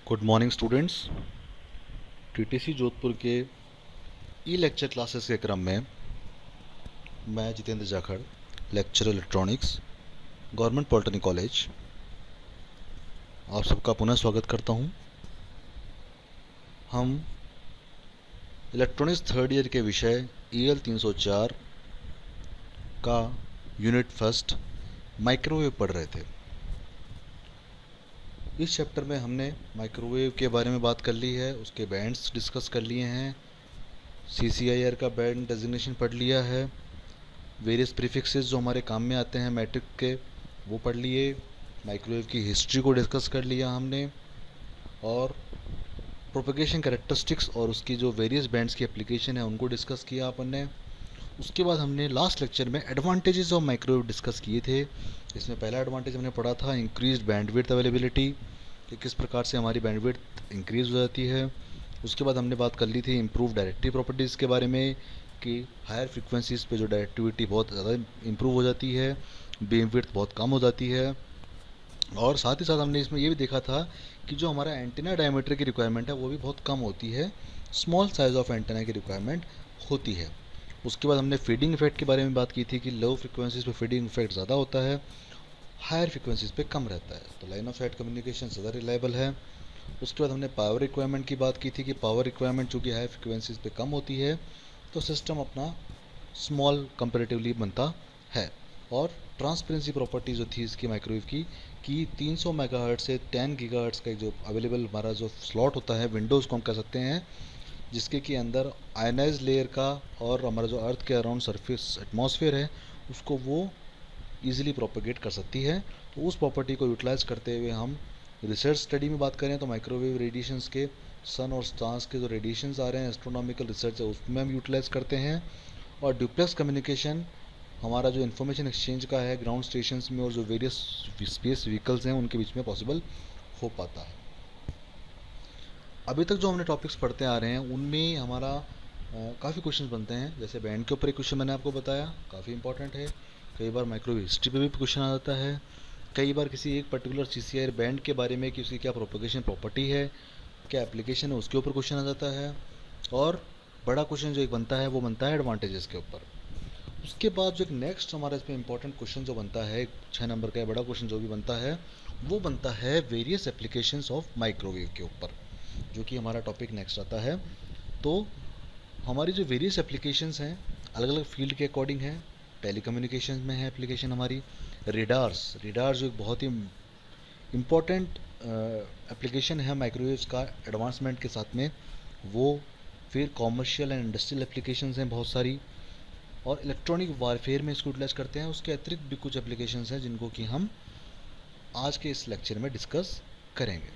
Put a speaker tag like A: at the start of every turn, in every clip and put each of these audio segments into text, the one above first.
A: Good morning students. TTC Jodhpur के e lecture classes के क्रम में मैं Jitendra Jakhar, lecturer electronics, government polytechnic college, आप सबका पुनः स्वागत करता हूं। हम इलेक्ट्रॉनिक्स थर्ड ईयर के विषय EL 304 का यूनिट फर्स्ट माइक्रोवेव पढ़ रहे थे। इस चैप्टर में हमने माइक्रोवेव के बारे में बात कर ली है, उसके बैंड्स डिस्कस कर लिए हैं, CCIR का बैंड डेजिग्नेशन पढ़ लिया है, वेरियस प्रीफिक्सेस जो हमारे काम में आते हैं मैट्रिक के वो पढ़ लिए, माइक्रोवेव की हिस्ट्री को डिस्कस कर लिया हमने, और प्रोपेगेशन कैरेक्टरिस्टिक्स और उसकी जो वेरियस बैंड्स की एप्लीकेशन है उनको डिस्कस किया अपन ने। उसके बाद हमने लास्ट लेक्चर में एडवांटेजेस ऑफ माइक्रोवेव डिस्कस किए थे। इसमें पहला एडवांटेज हमने पढ़ा था इंक्रीज्ड बैंडविड्थ अवेलेबिलिटी, कि किस प्रकार से हमारी बैंडविड्थ इंक्रीज हो जाती है। उसके बाद हमने बात कर ली थी इम्प्रूव डायरेक्टिव प्रॉपर्टीज़ के बारे में, कि हायर फ्रिक्वेंसीज़ पे जो डायरेक्टिविटी बहुत ज़्यादा इम्प्रूव हो जाती है, बीमविड्थ बहुत कम हो जाती है। और साथ ही साथ हमने इसमें ये भी देखा था कि जो हमारा एंटीना डायमीटर की रिक्वायरमेंट है वो भी बहुत कम होती है, स्मॉल साइज़ ऑफ एंटीना की रिक्वायरमेंट होती है। उसके बाद हमने फीडिंग इफेक्ट के बारे में बात की थी कि लो फ्रिक्वेंसीज पे फीडिंग इफेक्ट ज़्यादा होता है, हायर फ्रिक्वेंसीज पे कम रहता है, तो लाइन ऑफ साइट कम्युनिकेशन ज़्यादा रिलायबल है। उसके बाद हमने पावर रिक्वायरमेंट की बात की थी कि पावर रिक्वायरमेंट चूँकि हाई फ्रिक्वेंसीज पे कम होती है तो सिस्टम अपना स्मॉल कंपेरेटिवली बनता है। और ट्रांसपेरेंसी प्रॉपर्टी जो थी इसकी माइक्रोवेव की, कि 300 मेगाहर्ट्ज से 10 गीगाहर्ट्ज का जो अवेलेबल हमारा जो स्लॉट होता है, विंडोज़ को हम कह सकते हैं, जिसके कि अंदर आयनाइज लेयर का और हमारा जो अर्थ के अराउंड सरफेस एटमॉस्फेयर है उसको वो ईजिली प्रोपेगेट कर सकती है। तो उस प्रॉपर्टी को यूटिलाइज करते हुए हम रिसर्च स्टडी में बात करें तो माइक्रोवेव रेडिएशंस के, सन और स्टार्स के जो रेडिएशंस आ रहे हैं, एस्ट्रोनॉमिकल रिसर्च है उसमें हम यूटिलाइज करते हैं। और ड्यूप्लेक्स कम्युनिकेशन हमारा जो इन्फॉर्मेशन एक्सचेंज का है ग्राउंड स्टेशंस में और जो वेरियस स्पेस व्हीकल्स हैं उनके बीच में पॉसिबल हो पाता है। अभी तक जो हमने टॉपिक्स पढ़ते आ रहे हैं उनमें हमारा काफ़ी क्वेश्चंस बनते हैं। जैसे बैंड के ऊपर एक क्वेश्चन मैंने आपको बताया, काफ़ी इंपॉर्टेंट है। कई बार माइक्रोवेव हिस्ट्री पे भी क्वेश्चन आ जाता है। कई बार किसी एक पर्टिकुलर CCIR बैंड के बारे में कि उसकी क्या प्रोपेगेशन प्रॉपर्टी है, क्या एप्लीकेशन है, उसके ऊपर क्वेश्चन आ जाता है। और बड़ा क्वेश्चन जो एक बनता है वो बनता है एडवांटेजेस के ऊपर। उसके बाद जो एक नेक्स्ट हमारा इसमें इंपॉर्टेंट क्वेश्चन जो बनता है 6 नंबर का बड़ा क्वेश्चन जो भी बनता है वो बनता है वेरियस एप्लीकेशंस ऑफ माइक्रोवेव के ऊपर, जो कि हमारा टॉपिक नेक्स्ट आता है। तो हमारी जो वेरियस एप्लीकेशंस हैं अलग अलग फील्ड के अकॉर्डिंग है। टेलीकम्युनिकेशन में है एप्लीकेशन हमारी, रिडार्स जो एक बहुत ही इम्पोर्टेंट एप्लीकेशन है माइक्रोवेव्स का एडवांसमेंट के साथ में, वो फिर कॉमर्शियल एंड इंडस्ट्रियल एप्लीकेशंस हैं बहुत सारी, और इलेक्ट्रॉनिक वारफेयर में इसको यूटिलाइज करते हैं। उसके अतिरिक्त भी कुछ एप्लीकेशंस हैं जिनको कि हम आज के इस लेक्चर में डिस्कस करेंगे।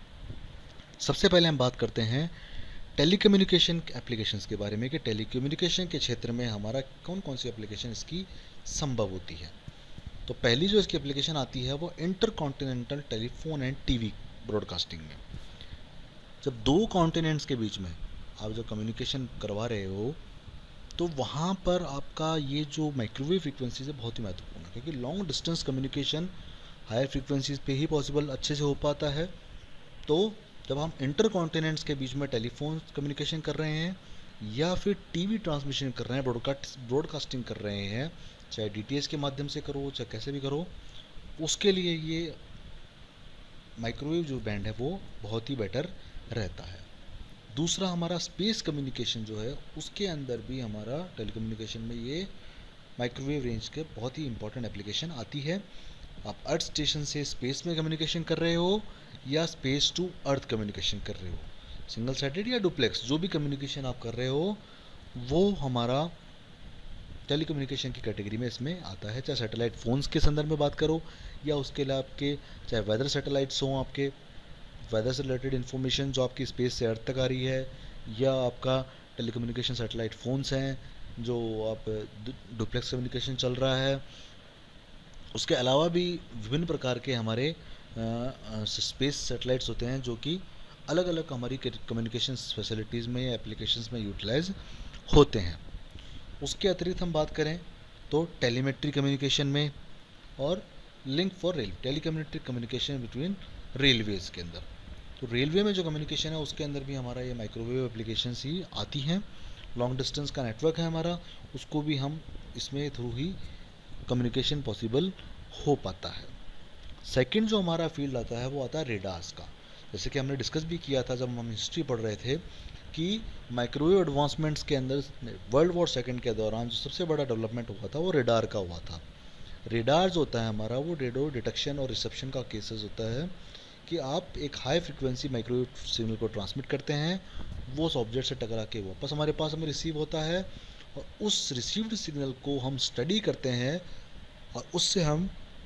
A: सबसे पहले हम बात करते हैं टेलीकम्युनिकेशन एप्लीकेशंस के बारे में, कि टेलीकम्युनिकेशन के क्षेत्र में हमारा कौन कौन सी एप्लीकेशन इसकी संभव होती है। तो पहली जो इसकी एप्लीकेशन आती है वो intercontinental telephone and TV broadcasting में। जब दो कॉन्टिनेंट्स के बीच में आप जब कम्युनिकेशन करवा रहे हो तो वहाँ पर आपका ये जो माइक्रोवेव फ्रिक्वेंसीज है बहुत ही महत्वपूर्ण है, क्योंकि long distance communication higher frequencies पे ही पॉसिबल अच्छे से हो पाता है। तो जब हम इंटर कॉन्टिनेंट्स के बीच में टेलीफोन कम्युनिकेशन कर रहे हैं या फिर टीवी ट्रांसमिशन कर रहे हैं, ब्रॉडकास्टिंग कर रहे हैं, चाहे DTH के माध्यम से करो चाहे कैसे भी करो, उसके लिए ये माइक्रोवेव जो बैंड है वो बहुत ही बेटर रहता है। दूसरा हमारा स्पेस कम्युनिकेशन जो है उसके अंदर भी हमारा टेलीकम्युनिकेशन में ये माइक्रोवेव रेंज के बहुत ही इंपॉर्टेंट एप्लीकेशन आती है। आप अर्थ स्टेशन से स्पेस में कम्युनिकेशन कर रहे हो या स्पेस टू अर्थ कम्युनिकेशन कर रहे हो, सिंगल साइडेड या डुप्लेक्स, जो भी कम्युनिकेशन आप कर रहे हो वो हमारा टेलीकम्युनिकेशन की कैटेगरी में इसमें आता है। चाहे सैटेलाइट फ़ोन्स के संदर्भ में बात करो या उसके लिए आपके चाहे वेदर सैटेलाइट्स हों, आपके वेदर से रिलेटेड इन्फॉर्मेशन जो आपकी स्पेस से अर्थ तक आ रही है, या आपका टेलीकम्युनिकेशन सैटेलाइट फ़ोन्स हैं जो आप डुप्लेक्स कम्युनिकेशन चल रहा है। उसके अलावा भी विभिन्न प्रकार के हमारे स्पेस सैटेलाइट्स होते हैं जो कि अलग अलग हमारी कम्युनिकेशन फैसिलिटीज़ में या एप्लीकेशंस में यूटिलाइज होते हैं। उसके अतिरिक्त हम बात करें तो टेलीमेट्री कम्युनिकेशन में और link for rail, telecommunication between railways के अंदर, तो रेलवे में जो कम्युनिकेशन है उसके अंदर भी हमारा ये माइक्रोवेव एप्लीकेशंस ही आती हैं। लॉन्ग डिस्टेंस का नेटवर्क है हमारा, उसको भी हम इसमें थ्रू ही कम्युनिकेशन पॉसिबल हो पाता है। सेकंड जो हमारा फील्ड आता है वो आता है रेडार्स का। जैसे कि हमने डिस्कस भी किया था जब हम हिस्ट्री पढ़ रहे थे कि माइक्रोवेव एडवांसमेंट्स के अंदर वर्ल्ड वॉर सेकंड के दौरान जो सबसे बड़ा डेवलपमेंट हुआ था वो रेडार का हुआ था। रेडार जो होता है हमारा वो रेडियो डिटेक्शन और रिसेप्शन का केसेस होता है कि आप एक हाई फ्रिक्वेंसी माइक्रोवेव सिग्नल को ट्रांसमिट करते हैं, वो उस ऑब्जेक्ट से टकरा के वापस हमारे पास हमें रिसीव होता है, और उस रिसीव्ड सिग्नल को हम स्टडी करते हैं और उससे हम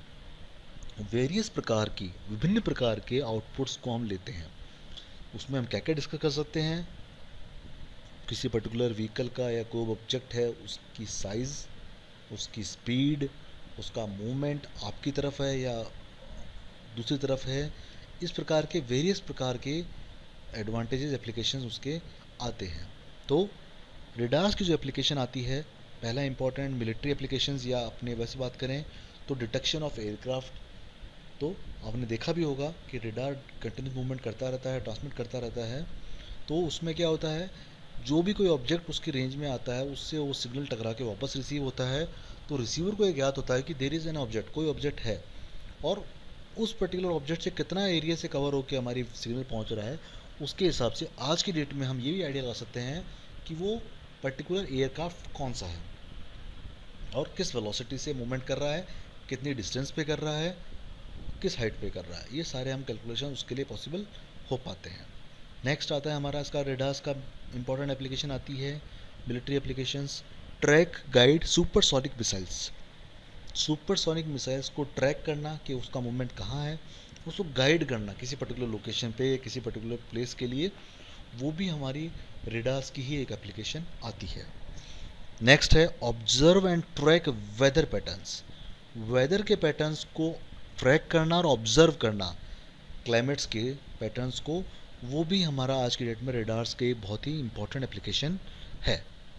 A: वेरियस प्रकार की विभिन्न प्रकार के आउटपुट्स को हम लेते हैं। उसमें हम क्या क्या डिस्कस कर सकते हैं, किसी पर्टिकुलर व्हीकल का या कोई ऑब्जेक्ट है उसकी साइज़, उसकी स्पीड, उसका मूवमेंट आपकी तरफ है या दूसरी तरफ है, इस प्रकार के वेरियस प्रकार के एडवांटेजेस एप्लीकेशंस उसके आते हैं। तो रेडार्स की जो एप्लीकेशन आती है, पहला इंपॉर्टेंट मिलिट्री एप्लीकेशंस, या अपने वैसे बात करें तो डिटेक्शन ऑफ एयरक्राफ्ट। तो आपने देखा भी होगा कि रेडार कंटिन्यूस मूवमेंट करता रहता है, ट्रांसमिट करता रहता है। तो उसमें क्या होता है, जो भी कोई ऑब्जेक्ट उसकी रेंज में आता है उससे वो सिग्नल टकरा के वापस रिसीव होता है। तो रिसीवर को एक याद होता है कि देयर इज़ एन ऑब्जेक्ट, कोई ऑब्जेक्ट है, और उस पर्टिकुलर ऑब्जेक्ट से कितना एरिया से कवर होकर हमारी सिग्नल पहुंच रहा है, उसके हिसाब से आज की डेट में हम ये भी आइडिया लगा सकते हैं कि वो पर्टिकुलर एयरक्राफ्ट कौन सा है और किस वेलोसिटी से मूवमेंट कर रहा है, कितनी डिस्टेंस पे कर रहा है, किस हाइट पे कर रहा है। ये सारे हम कैलकुलेशन उसके लिए पॉसिबल हो पाते हैं। नेक्स्ट आता है हमारा इसका रेडार्स का इंपॉर्टेंट एप्लीकेशन आती है military applications, track guide supersonic missiles. Supersonic missiles को ट्रैक करना कि उसका मूवमेंट कहाँ है, उसको गाइड करना किसी पर्टिकुलर लोकेशन पे या किसी पर्टिकुलर प्लेस के लिए, वो भी हमारी रेडार्स की ही एक एप्लीकेशन आती है। नेक्स्ट है observe and track weather patterns. Weather के पैटर्न्स को ट्रैक करना और ऑब्जर्व करना, क्लाइमेट्स के पैटर्न्स को, वो भी हमारा आज की डेट में रेडार्स के बहुत ही इंपॉर्टेंट एप्लीकेशन है।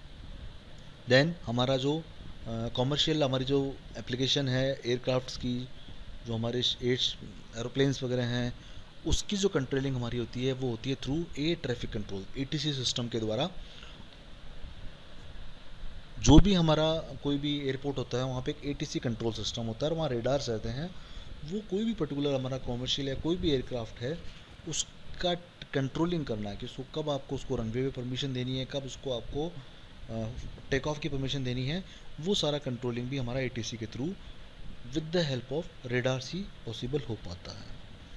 A: देन हमारा जो कॉमर्शियल हमारी जो एप्लीकेशन है एयरक्राफ्ट्स की, जो हमारे एरोप्लेन्स वगैरह हैं, उसकी जो कंट्रोलिंग हमारी होती है वो होती है through air traffic control, ATC system के द्वारा। जो भी हमारा कोई भी एयरपोर्ट होता है वहाँ पे एक एटीसी कंट्रोल सिस्टम होता है और वहाँ रेडार्स रहते हैं। वो कोई भी पर्टिकुलर हमारा कॉमर्शियल या कोई भी एयरक्राफ्ट है उसका कंट्रोलिंग करना है कि उसको कब आपको उसको रनवे पे परमिशन देनी है, कब उसको आपको टेक ऑफ की परमिशन देनी है, वो सारा कंट्रोलिंग भी हमारा एटीसी के through with the help of radars ही पॉसिबल हो पाता है।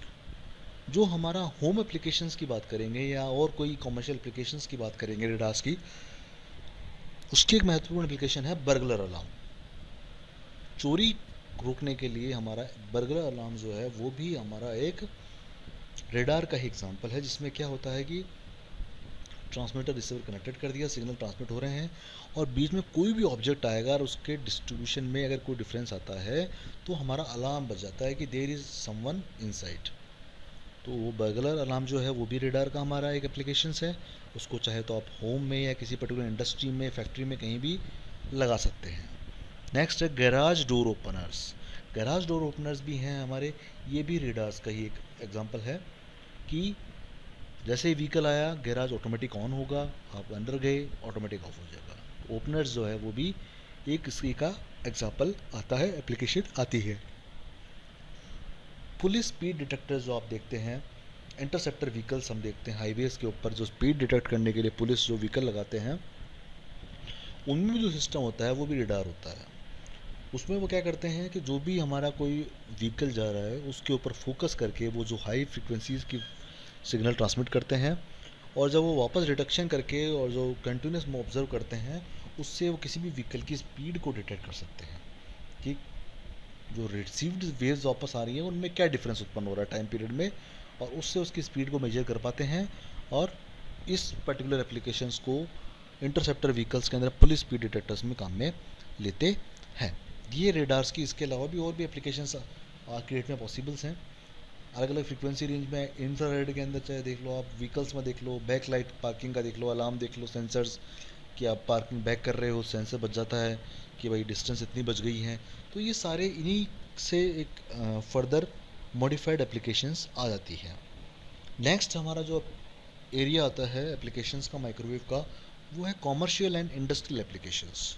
A: जो हमारा होम एप्लीकेशंस की बात करेंगे या और कोई कॉमर्शियल एप्लीकेशंस की बात करेंगे रेडार्स की, उसकी एक महत्वपूर्ण एप्लीकेशन है बर्गलर अलार्म। चोरी रोकने के लिए हमारा बर्गलर अलार्म जो है वो भी हमारा एक रेडार का ही एग्जांपल है, जिसमें क्या होता है कि ट्रांसमीटर रिसीवर कनेक्टेड कर दिया, सिग्नल ट्रांसमिट हो रहे हैं और बीच में कोई भी ऑब्जेक्ट आएगा और उसके डिस्ट्रीब्यूशन में अगर कोई डिफरेंस आता है तो हमारा अलार्म बज जाता है कि देयर इज़ समवन इनसाइड। तो वो बर्गलर अलार्म जो है वो भी रेडार का हमारा एक एप्लीकेशन है। उसको चाहे तो आप होम में या किसी पर्टिकुलर इंडस्ट्री में, फैक्ट्री में कहीं भी लगा सकते हैं। नेक्स्ट है garage door openers. Garage door openers भी हैं हमारे, ये भी रेडार्स का ही एक एग्जांपल है कि जैसे ही व्हीकल आया गैराज ऑटोमेटिक ऑन होगा, आप अंदर गए ऑटोमेटिक ऑफ हो जाएगा। ओपनर्स जो है वो भी एक इसी का एग्जांपल आता है, एप्लीकेशन आती है। पुलिस स्पीड डिटेक्टर जो आप देखते हैं, इंटरसेप्टर व्हीकल्स हम देखते हैं हाईवेज के ऊपर, जो स्पीड डिटेक्ट करने के लिए पुलिस जो व्हीकल लगाते हैं, उनमें जो सिस्टम होता है वो भी रेडार होता है। उसमें वो क्या करते हैं कि जो भी हमारा कोई व्हीकल जा रहा है उसके ऊपर फोकस करके वो जो हाई फ्रिक्वेंसीज की सिग्नल ट्रांसमिट करते हैं, और जब वो वापस डिटेक्शन करके और जो कंटिन्यूस में ऑब्जर्व करते हैं उससे वो किसी भी व्हीकल की स्पीड को डिटेक्ट कर सकते हैं कि जो रिसीव्ड वेव्स वापस आ रही हैं उनमें क्या डिफरेंस उत्पन्न हो रहा है टाइम पीरियड में, और उससे उसकी स्पीड को मेजर कर पाते हैं। और इस पर्टिकुलर एप्लीकेशंस को इंटरसेप्टर व्हीकल्स के अंदर पुलिस स्पीड डिटेक्टर्स में काम में लेते हैं। ये रेडार्स की, इसके अलावा भी और भी एप्लीकेशंस आज की डेट में पॉसिबल्स हैं अलग अलग फ्रीक्वेंसी रेंज में। इंफ्रारेड के अंदर चाहे देख लो आप, व्हीकल्स में देख लो, बैक लाइट पार्किंग का देख लो, अलार्म देख लो, सेंसर्स कि आप पार्किंग बैक कर रहे हो, सेंसर बच जाता है कि भाई डिस्टेंस इतनी बच गई है। तो ये सारे इन्हीं से एक फर्दर मॉडिफाइड एप्लीकेशंस आ जाती हैं। नेक्स्ट हमारा जो एरिया आता है एप्लीकेशंस का माइक्रोवेव का, वो है commercial and industrial applications.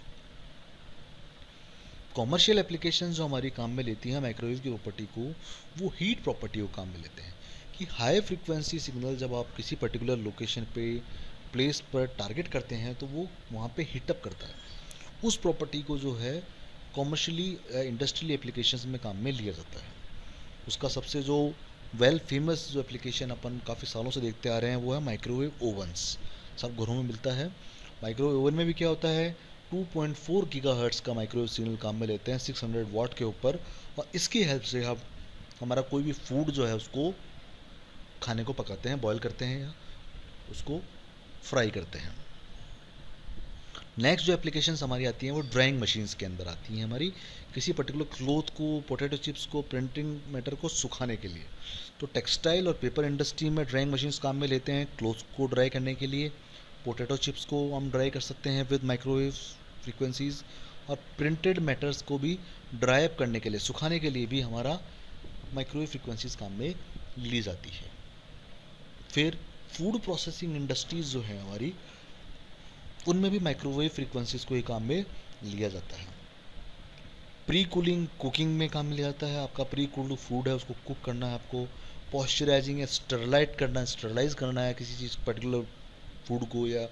A: Commercial applications जो हमारी काम में लेती हैं माइक्रोवेव की प्रॉपर्टी को, वो हीट प्रॉपर्टी को काम में लेते हैं कि हाई फ्रीक्वेंसी सिग्नल जब आप किसी पर्टिकुलर लोकेशन पे प्लेस पर टारगेट करते हैं तो वो वहाँ पे हीटअप करता है। उस प्रॉपर्टी को जो है कॉमर्शियली इंडस्ट्रियल एप्लीकेशंस में काम में लिया जाता है। उसका सबसे जो वेल फेमस जो एप्लीकेशन अपन काफ़ी सालों से देखते आ रहे हैं वो है माइक्रोवेव ओवन्स। सब घरों में मिलता है। माइक्रोवेव ओवन में भी क्या होता है, 2.4 गीगाहर्ट्ज का माइक्रोवेव सिग्नल काम में लेते हैं 600 वाट के ऊपर, और इसकी हेल्प से हम हमारा कोई भी फूड जो है उसको खाने को पकाते हैं, बॉयल करते हैं या उसको फ्राई करते हैं। नेक्स्ट जो एप्लीकेशंस हमारी आती हैं वो ड्राइंग मशीन्स के अंदर आती हैं हमारी, किसी पर्टिकुलर क्लोथ को, पोटैटो चिप्स को, प्रिंटिंग मैटर को सुखाने के लिए। तो टेक्सटाइल और पेपर इंडस्ट्री में ड्राइंग मशीन्स काम में लेते हैं क्लोथ को ड्राई करने के लिए, पोटैटो चिप्स को हम ड्राई कर सकते हैं विद माइक्रोवेव फ्रीक्वेंसीज, और प्रिंटेड मैटर्स को भी ड्राई अप करने के लिए, सुखाने के लिए भी हमारा माइक्रोवेव फ्रीक्वेंसीज काम में ली जाती है। फिर फूड प्रोसेसिंग इंडस्ट्रीज जो है हमारी, उनमें भी माइक्रोवेव फ्रीक्वेंसीज को ही काम में लिया जाता है। प्री कूलिंग कुकिंग में काम में लिया जाता है। आपका प्री कूल्ड फूड है उसको कुक करना है आपको, पॉस्चराइजिंग या स्टरलाइट करना है, स्टरलाइज करना है किसी चीज़ पर्टिकुलर फूड को, या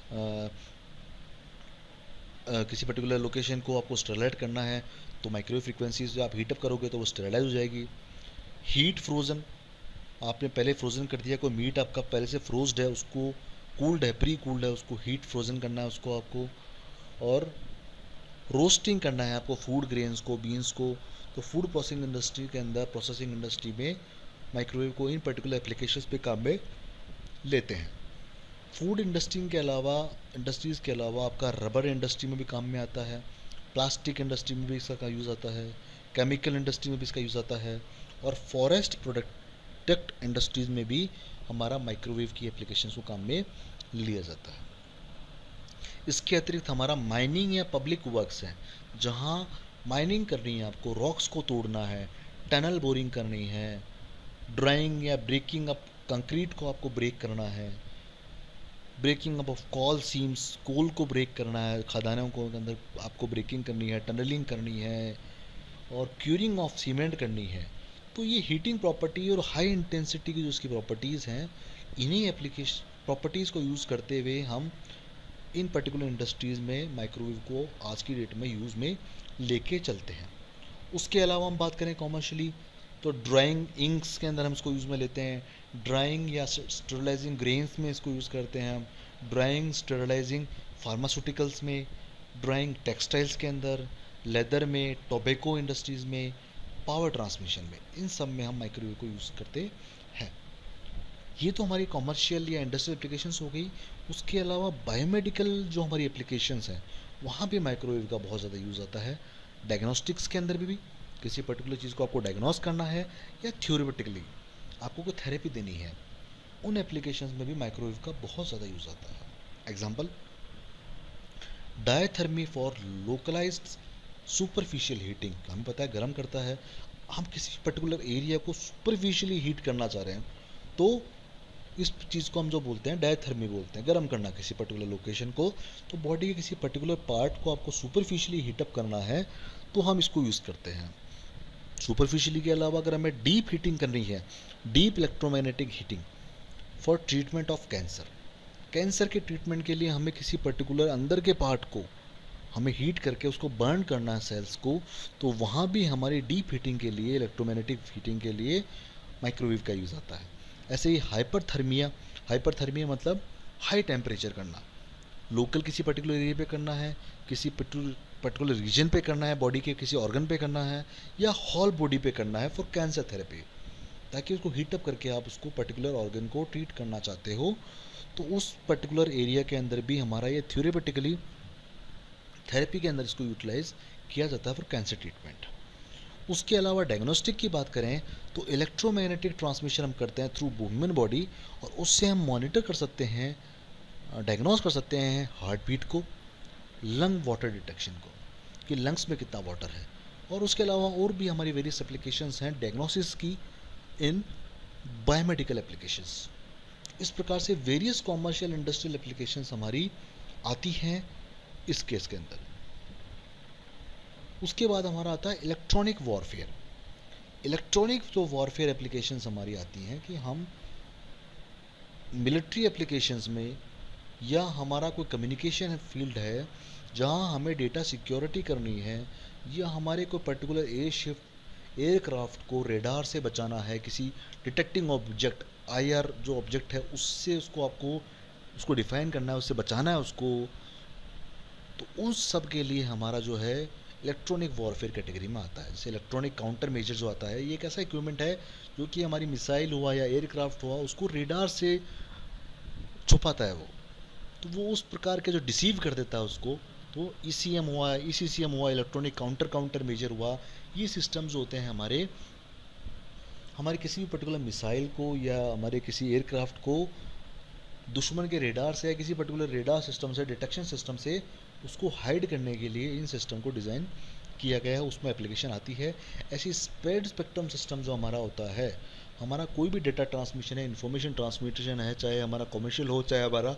A: किसी पर्टिकुलर लोकेशन को आपको स्टरलाइट करना है तो माइक्रोवेव फ्रीक्वेंसीज जो आप हीटअप करोगे तो वो स्टरलाइज हो जाएगी। हीट फ्रोजन, आपने पहले फ्रोजन कर दिया, कोई मीट आपका पहले से फ्रोज्ड है उसको कूल्ड है, प्री कूल्ड है, उसको हीट फ्रोजन करना है उसको आपको, और रोस्टिंग करना है आपको फूड ग्रेन्स को, बीन्स को। तो फूड प्रोसेसिंग इंडस्ट्री के अंदर, प्रोसेसिंग इंडस्ट्री में माइक्रोवेव को इन पर्टिकुलर एप्लीकेशंस पे काम में लेते हैं। फूड इंडस्ट्री के अलावा, इंडस्ट्रीज़ के अलावा आपका रबर इंडस्ट्री में भी काम में आता है, प्लास्टिक इंडस्ट्री में भी इसका यूज़ आता है, केमिकल इंडस्ट्री में भी इसका यूज़ आता है, और फॉरेस्ट प्रोडक्ट इंडस्ट्रीज़ में भी हमारा माइक्रोवेव की एप्लीकेशंस को काम में लिया जाता है। इसके अतिरिक्त हमारा माइनिंग या पब्लिक वर्क्स है, जहाँ माइनिंग करनी है आपको, रॉक्स को तोड़ना है, टनल बोरिंग करनी है, ड्राइंग या ब्रेकिंग अप कंक्रीट को आपको ब्रेक करना है, breaking up of coal seams, coal को ब्रेक करना है, खदानों को अंदर आपको ब्रेकिंग करनी है, टनलिंग करनी है, और क्यूरिंग ऑफ सीमेंट करनी है। तो ये हीटिंग प्रॉपर्टी और हाई इंटेंसिटी की जो इसकी प्रॉपर्टीज़ हैं, इन्हीं एप्लीकेशन प्रॉपर्टीज़ को यूज़ करते हुए हम इन पर्टिकुलर इंडस्ट्रीज़ में माइक्रोवेव को आज की डेट में यूज़ में लेके चलते हैं। उसके अलावा हम बात करें कॉमर्शियली, तो ड्राइंग इंक्स के अंदर हम इसको यूज़ में लेते हैं, ड्राइंग या स्टरलाइजिंग ग्रेन्स में इसको यूज़ करते हैं हम, ड्राइंग स्टरलाइजिंग फार्मास्यूटिकल्स में, ड्राइंग टेक्सटाइल्स के अंदर, लेदर में, टोबैको इंडस्ट्रीज़ में, पावर ट्रांसमिशन में, इन सब में हम माइक्रोवेव को यूज़ करते हैं। ये तो हमारी कॉमर्शियल या इंडस्ट्रियल एप्लीकेशंस हो गई। उसके अलावा बायोमेडिकल जो हमारी एप्लीकेशंस हैं, वहाँ भी माइक्रोवेव का बहुत ज़्यादा यूज़ आता है। डायग्नोस्टिक्स के अंदर भी किसी पर्टिकुलर चीज़ को आपको डायग्नोस करना है या थ्योरेटिकली आपको कोई थेरेपी देनी है, उन एप्लीकेशंस में भी माइक्रोवेव का बहुत ज़्यादा यूज़ आता है। Example, diathermy for localised superficial heating, हमें पता है गर्म करता है, हम किसी पर्टिकुलर एरिया को सुपरफिशियली हीट करना चाह रहे हैं तो इस चीज़ को हम जो बोलते हैं डायथर्मी बोलते हैं, गर्म करना किसी पर्टिकुलर लोकेशन को। तो बॉडी के किसी पर्टिकुलर पार्ट को आपको सुपरफिशियली हीटअप करना है तो हम इसको यूज़ करते हैं। सुपरफिशियली के अलावा अगर हमें डीप हीटिंग करनी है, deep electromagnetic heating for treatment of cancer, cancer के ट्रीटमेंट के लिए हमें किसी पर्टिकुलर अंदर के पार्ट को हमें हीट करके उसको बर्न करना है सेल्स को, तो वहाँ भी हमारी डीप हीटिंग के लिए, इलेक्ट्रोमैग्नेटिक हीटिंग के लिए माइक्रोवेव का यूज़ आता है। ऐसे ही हाइपरथर्मिया, हाइपरथर्मिया मतलब हाई टेम्परेचर करना, लोकल किसी पर्टिकुलर एरिया पे करना है, किसी पर्टिकुलर रीजन पे करना है, बॉडी के किसी ऑर्गन पे करना है, या होल बॉडी पे करना है फॉर कैंसर थेरेपी, ताकि उसको हीटअप करके आप उसको पर्टिकुलर ऑर्गन को ट्रीट करना चाहते हो तो उस पर्टिकुलर एरिया के अंदर भी हमारा ये थ्योरेटिकली थेरेपी के अंदर इसको यूटिलाइज किया जाता है फॉर कैंसर ट्रीटमेंट। उसके अलावा डायग्नोस्टिक की बात करें तो इलेक्ट्रोमैग्नेटिक ट्रांसमिशन हम करते हैं थ्रू ह्यूमन बॉडी, और उससे हम मॉनिटर कर सकते हैं, डायग्नोस कर सकते हैं हार्ट बीट को, लंग वाटर डिटेक्शन को कि लंग्स में कितना वाटर है, और उसके अलावा और भी हमारी वेरियस एप्लीकेशंस हैं डायग्नोसिस की इन बायोमेडिकल एप्लीकेशंस। इस प्रकार से वेरियस कॉमर्शियल इंडस्ट्रियल एप्लीकेशंस हमारी आती हैं इस केस के अंदर। उसके बाद हमारा आता है इलेक्ट्रॉनिक वॉरफेयर। इलेक्ट्रॉनिक जो वॉरफेयर एप्लीकेशंस हमारी आती हैं कि हम मिलिट्री एप्लीकेशंस में या हमारा कोई कम्युनिकेशन फील्ड है जहां हमें डेटा सिक्योरिटी करनी है, या हमारे कोई पर्टिकुलर एयरक्राफ्ट को रेडार से बचाना है, किसी डिटेक्टिंग ऑब्जेक्ट आईआर जो ऑब्जेक्ट है उससे उसको डिफाइन करना है, उससे बचाना है उसको, तो उन सब के लिए हमारा जो है इलेक्ट्रॉनिक वॉरफेयर कैटेगरी में आता है। जैसे इलेक्ट्रॉनिक काउंटर मेजर जो आता है, ये एक ऐसा इक्विपमेंट है जो कि हमारी मिसाइल हुआ या एयरक्राफ्ट हुआ उसको रेडार से छुपाता है वो, तो वो उस प्रकार के जो डिसीव कर देता है उसको। तो ईसीएम हुआ, ईसीसीएम हुआ, इलेक्ट्रॉनिक काउंटर मेजर हुआ, ये सिस्टम्स जो होते हैं हमारे किसी भी पर्टिकुलर मिसाइल को या हमारे किसी एयरक्राफ्ट को दुश्मन के रेडार से या किसी पर्टिकुलर रेडार सिस्टम से, डिटेक्शन सिस्टम से उसको हाइड करने के लिए इन सिस्टम को डिज़ाइन किया गया है, उसमें एप्लीकेशन आती है। ऐसी स्प्रेड स्पेक्ट्रम सिस्टम जो हमारा होता है, हमारा कोई भी डेटा ट्रांसमिशन है, इन्फॉर्मेशन ट्रांसमिशन है, चाहे हमारा कॉमर्शियल हो चाहे हमारा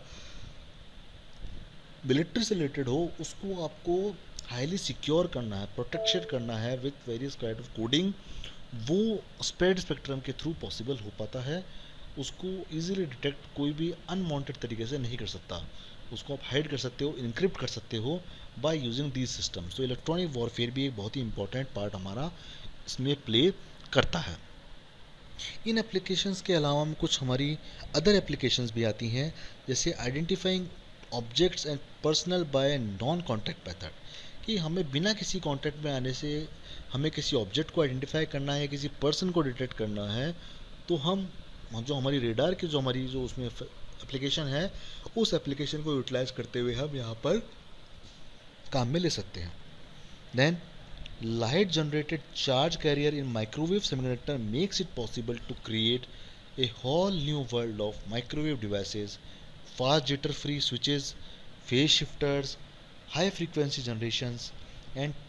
A: मिलिट्री से रिलेटेड हो, उसको आपको हाईली सिक्योर करना है, प्रोटेक्शन करना है with various kind of coding. वो स्प्रेड स्पेक्ट्रम के थ्रू पॉसिबल हो पाता है। उसको इजीली डिटेक्ट कोई भी अनवांटेड तरीके से नहीं कर सकता, उसको आप हाइड कर सकते हो, इनक्रिप्ट कर सकते हो बाय यूजिंग दीज सिस्टम्स। तो इलेक्ट्रॉनिक वॉरफेयर भी एक बहुत ही इंपॉर्टेंट पार्ट हमारा इसमें प्ले करता है। इन एप्लीकेशंस के अलावा में कुछ हमारी अदर एप्लीकेशंस भी आती हैं, जैसे identifying objects and personal by non contact method, कि हमें बिना किसी कॉन्टैक्ट में आने से हमें किसी ऑब्जेक्ट को आइडेंटिफाई करना है, किसी पर्सन को डिटेक्ट करना है, तो हम जो हमारी रेडार की जो उसमें एप्लीकेशन है, उस एप्लीकेशन को यूटिलाइज करते हुए हम यहाँ पर काम में ले सकते हैं। Then light generated charge carrier in microwave semiconductor makes it possible to create a whole new world of microwave devices, fast jitter free switches, phase shifters, high frequency generations and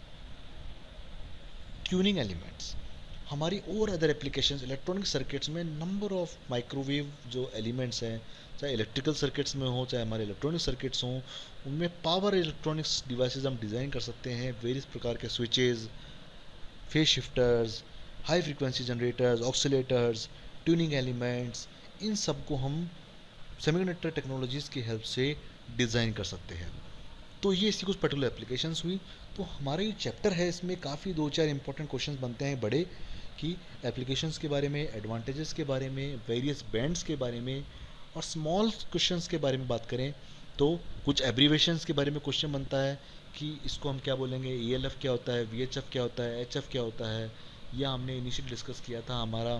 A: tuning elements। हमारी और other applications electronic circuits में number of microwave जो elements हैं, चाहे electrical circuits में हो चाहे हमारे इलेक्ट्रॉनिक सर्किट्स हों, उनमें पावर इलेक्ट्रॉनिक्स डिवाइसेस हम डिज़ाइन कर सकते हैं। वेरियस प्रकार के switches, phase shifters, high frequency generators, oscillators, tuning elements, इन सब को हम सेमीकंडक्टर टेक्नोलॉजीज़ की हेल्प से डिज़ाइन कर सकते हैं। तो ये इसकी कुछ पर्टिकुलर एप्लीकेशंस हुई। तो हमारा ये चैप्टर है, इसमें काफ़ी 2-4 इंपॉर्टेंट क्वेश्चंस बनते हैं बड़े, कि एप्लीकेशंस के बारे में, एडवांटेजेस के बारे में, वेरियस बैंड्स के बारे में, और स्मॉल क्वेश्चंस के बारे में बात करें तो कुछ एब्रीवेशंस के बारे में क्वेश्चन बनता है कि इसको हम क्या बोलेंगे, ELF क्या होता है, VHF क्या होता है, HF क्या होता है, या हमने इनिशियल डिस्कस किया था हमारा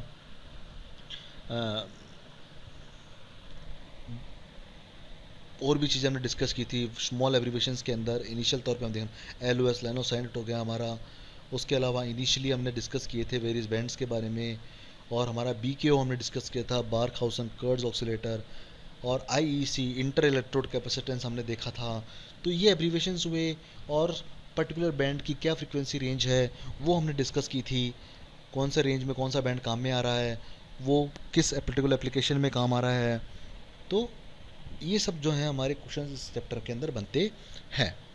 A: और भी चीज़ें हमने डिस्कस की थी स्मॉल एब्रीवेशंस के अंदर। इनिशियल तौर पे हम देखें LOS लाइनोसाइनेट हो गया हमारा। उसके अलावा इनिशियली हमने डिस्कस किए थे वेरियस बैंड्स के बारे में, और हमारा BKO हमने डिस्कस किया था, बार्कहाउसन कर्ट्ज ऑक्सीलेटर, और IEC इंटर इलेक्ट्रोड कैपेसिटेंस हमने देखा था। तो ये एब्रीवेशंस हुए, और पर्टिकुलर बैंड की क्या फ्रीक्वेंसी रेंज है वो हमने डिस्कस की थी, कौन सा रेंज में कौन सा बैंड काम में आ रहा है, वो किस पर्टिकुलर एप्लीकेशन में काम आ रहा है। तो ये सब जो है हमारे क्वेश्चन इस चैप्टर के अंदर बनते हैं।